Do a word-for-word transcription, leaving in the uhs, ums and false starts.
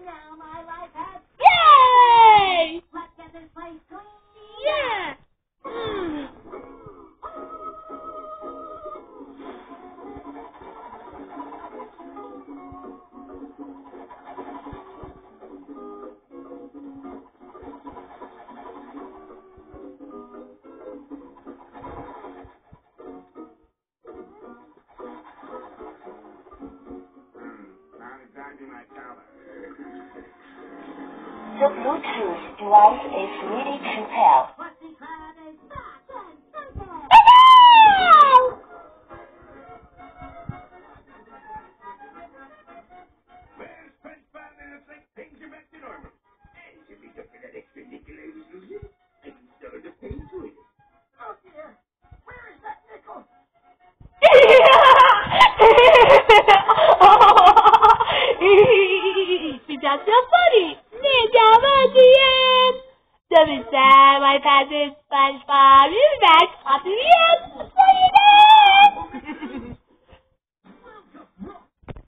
now my life has... Yay! Let's get this place clean. Yeah! Mm. The Bluetooth device is ready to pair. Krusty Krab is back and sunken. Well, SpongeBob and it's like things are back to normal. And if we don't get that extra nickel I was losing, I can start to pay to it. Oh dear. Where is that nickel? Becomes so funny. Ninja Monkey! W seven, my cousin SpongeBob, is back up again.